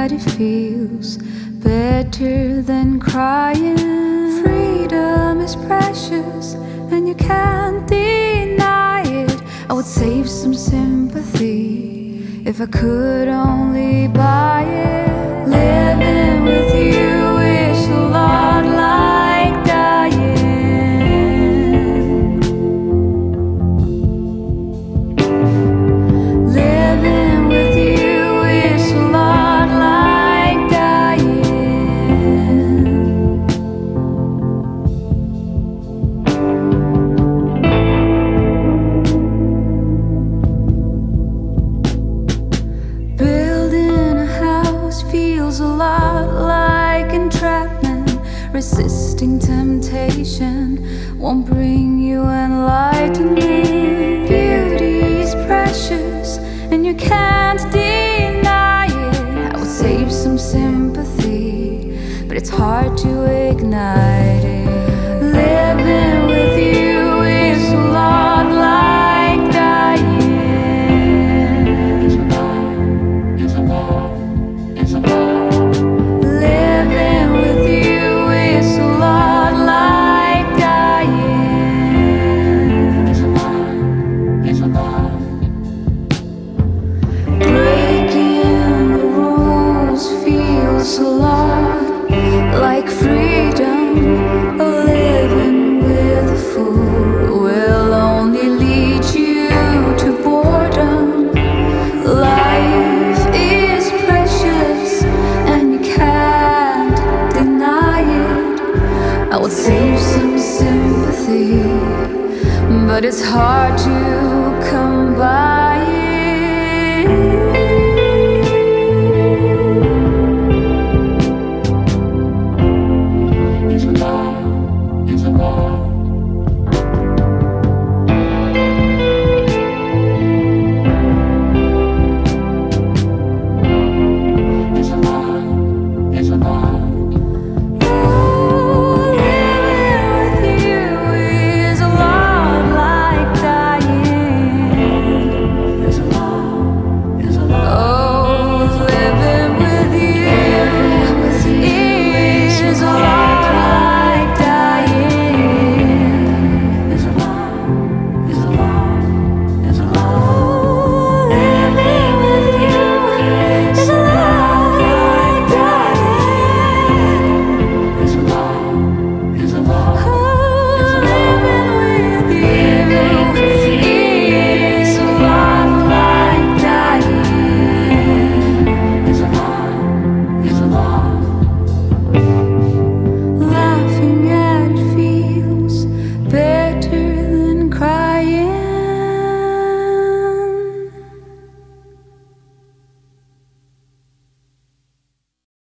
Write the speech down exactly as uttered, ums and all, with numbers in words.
that it feels better than crying. Freedom is precious and you can't deny it. I would save some sympathy if I could only buy it. Living with you is a lot like dying. Living with you is a lot like dying. Building a house feels a lot like entrapment. Resisting temptation won't bring you enlightenment. Beauty is precious and you can't deny it. I would save some sympathy, but it's hard to ignite it. Living with you is a lot like dying. Living with you is a lot like dying. Breaking the rules feels a lot like freedom. Living with a fool will only lead you to boredom. Life is precious and you can't deny it. I would save some sympathy, but it's hard to